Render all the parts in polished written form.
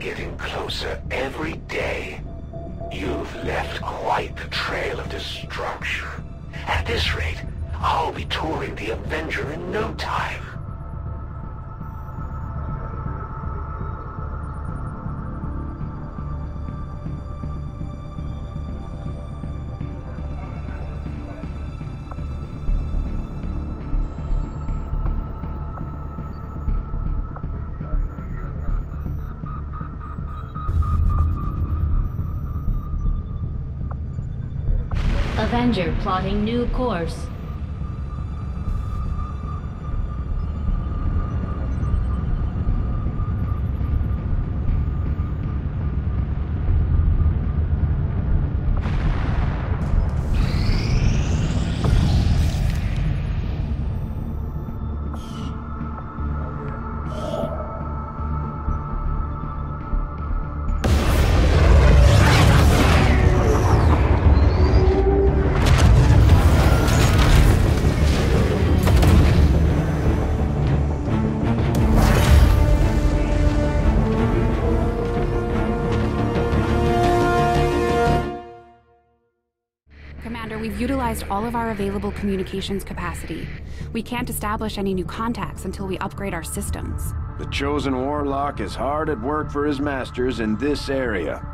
getting closer every day. You've left quite the trail of destruction. At this rate, I'll be touring the Avenger in no time. Avenger plotting new course. We've utilized all of our available communications capacity. We can't establish any new contacts until we upgrade our systems. The Chosen Warlock is hard at work for his masters in this area.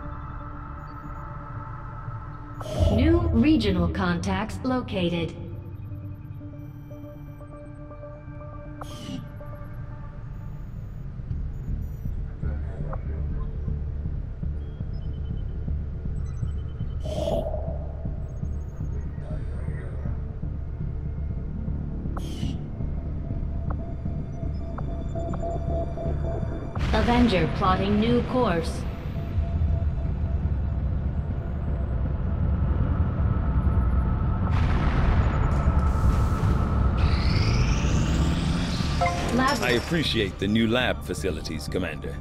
New regional contacts located. Avenger plotting new course. I appreciate the new lab facilities, Commander.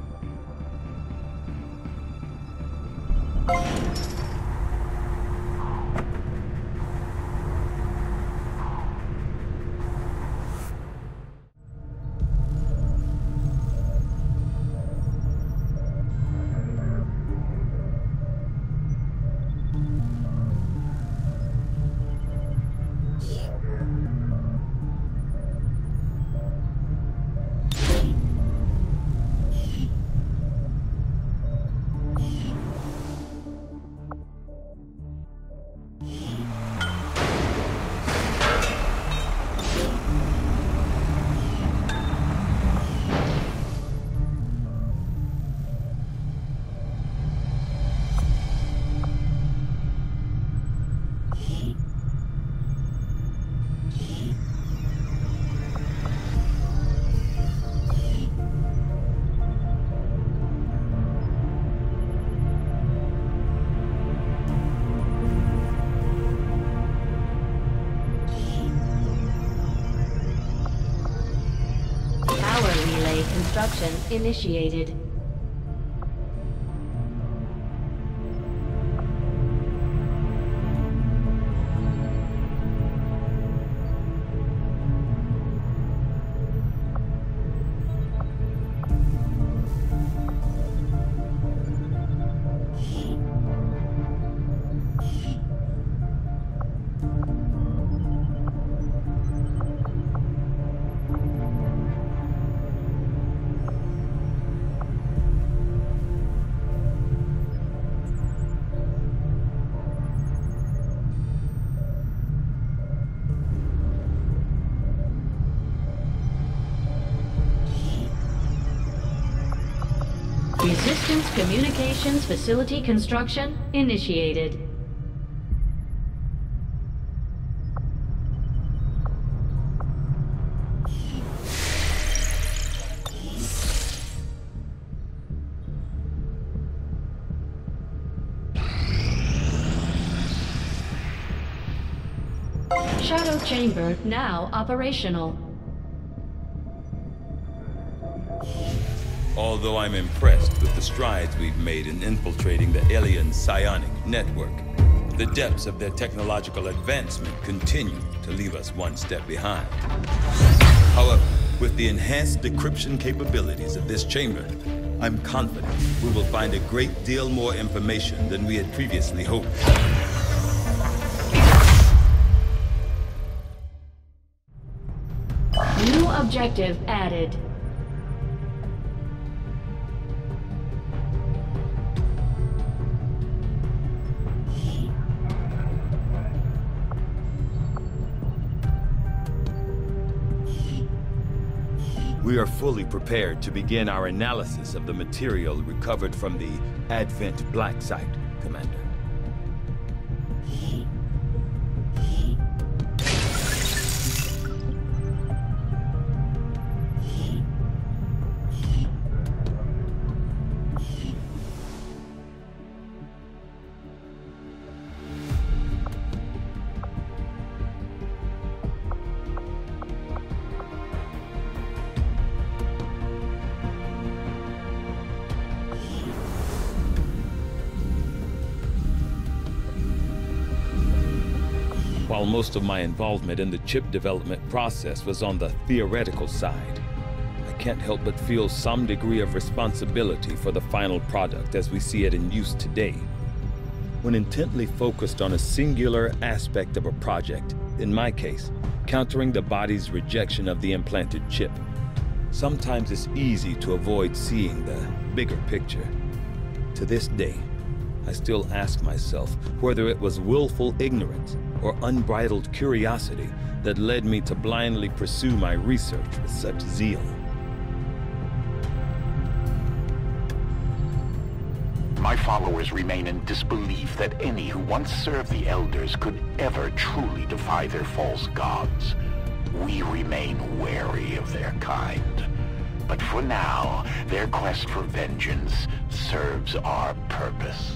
Construction initiated. Resistance Communications Facility construction initiated. Shadow Chamber now operational. Although I'm impressed with the strides we've made in infiltrating the alien psionic network, the depths of their technological advancement continue to leave us one step behind. However, with the enhanced decryption capabilities of this chamber, I'm confident we will find a great deal more information than we had previously hoped. New objective added. We are fully prepared to begin our analysis of the material recovered from the Advent Black Site, Commander. While most of my involvement in the chip development process was on the theoretical side, I can't help but feel some degree of responsibility for the final product as we see it in use today. When intently focused on a singular aspect of a project, in my case, countering the body's rejection of the implanted chip, sometimes it's easy to avoid seeing the bigger picture. To this day, I still ask myself whether it was willful ignorance or unbridled curiosity that led me to blindly pursue my research with such zeal. My followers remain in disbelief that any who once served the Elders could ever truly defy their false gods. We remain wary of their kind. But for now, their quest for vengeance serves our purpose.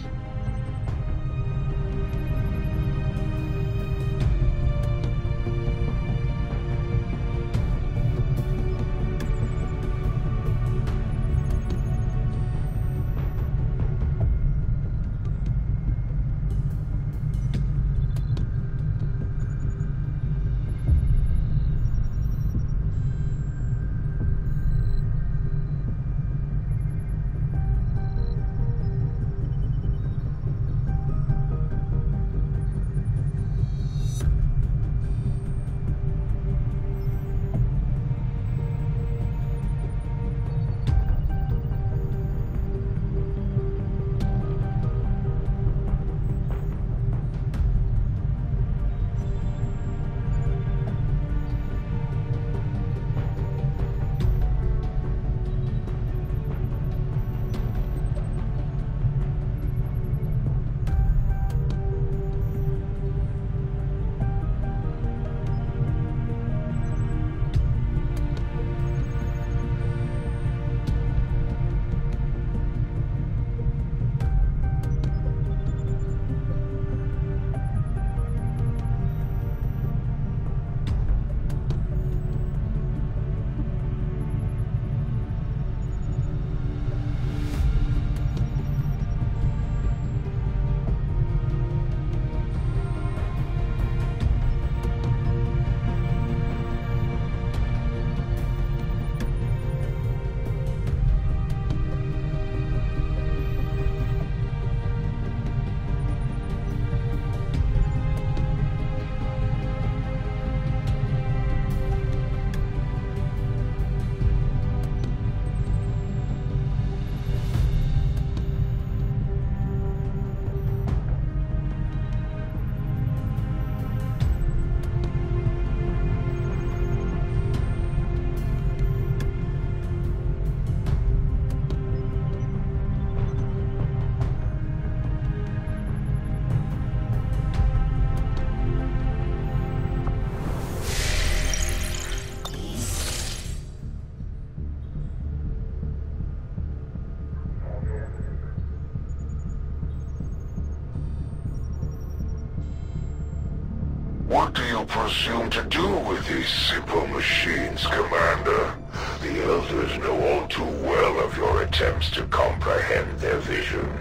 What do you presume to do with these simple machines, Commander? The Elders know all too well of your attempts to comprehend their vision.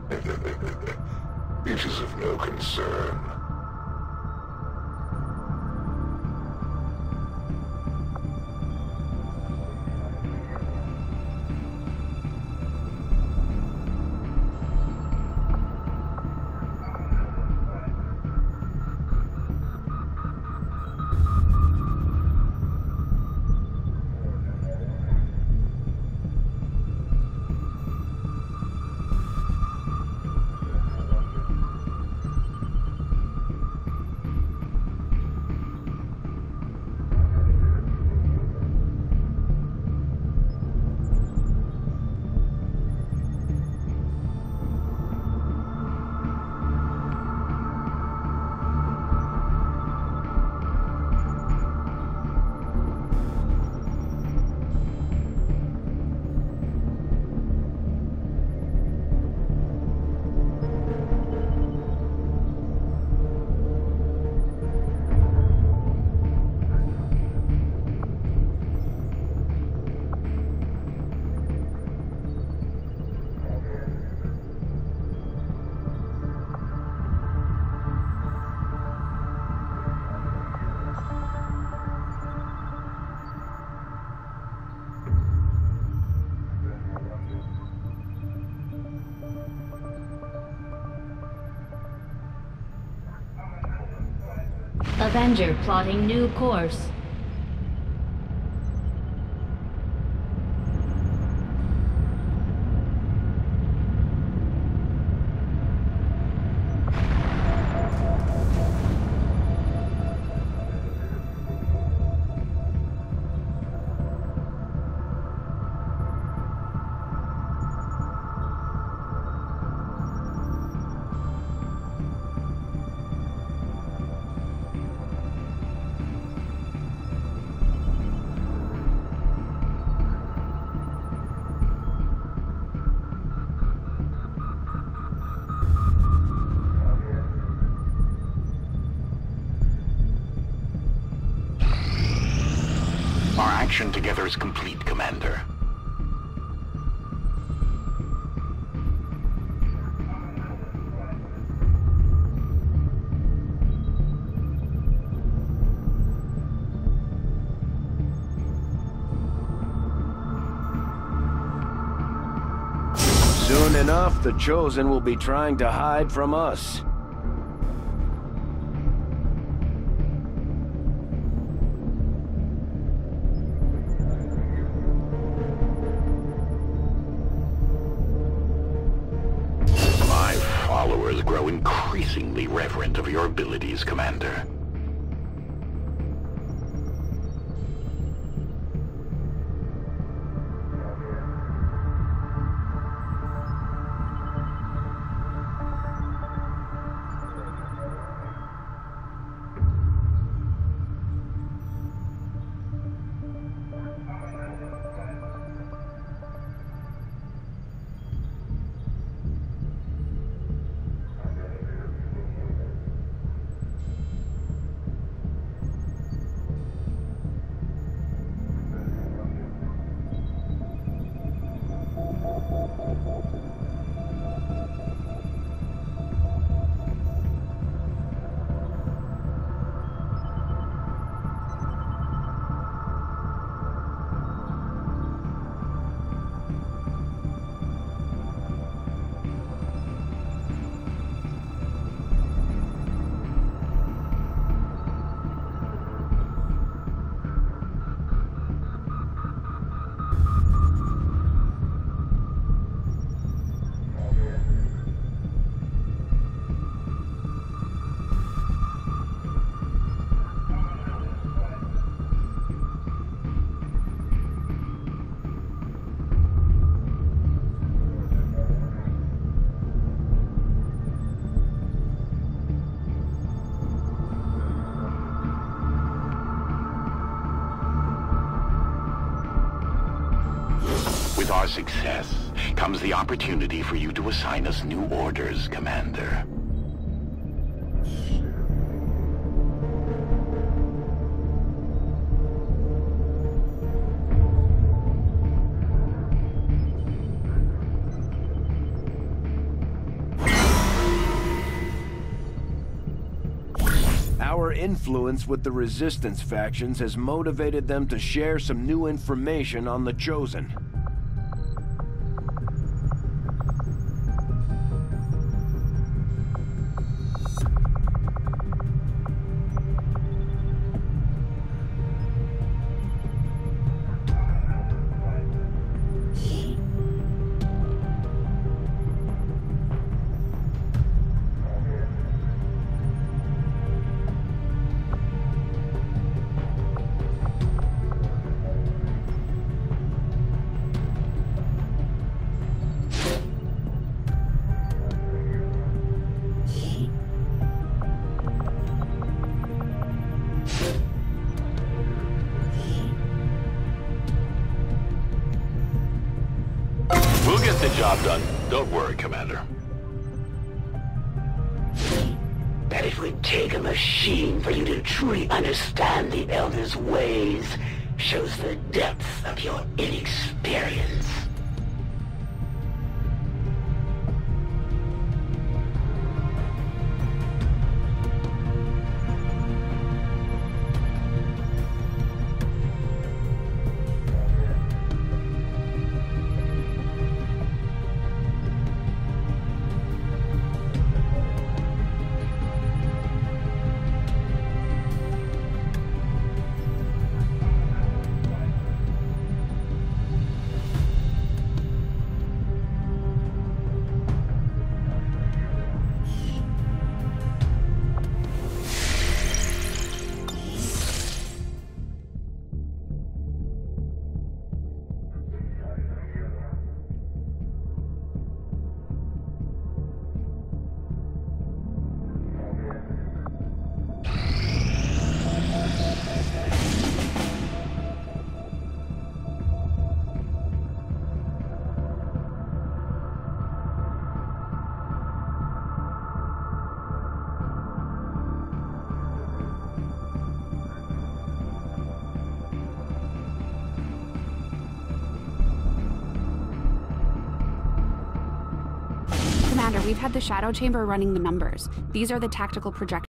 It is of no concern. Avenger plotting new course. Our action together is complete, Commander. Soon enough, the Chosen will be trying to hide from us. Followers grow increasingly reverent of your abilities, Commander. With our success comes the opportunity for you to assign us new orders, Commander. Our influence with the Resistance factions has motivated them to share some new information on the Chosen. We'll get the job done. Don't worry, Commander. That it would take a machine for you to truly understand the Elder's ways shows the depth of your inexperience. Commander, we've had the Shadow Chamber running the numbers. These are the tactical projections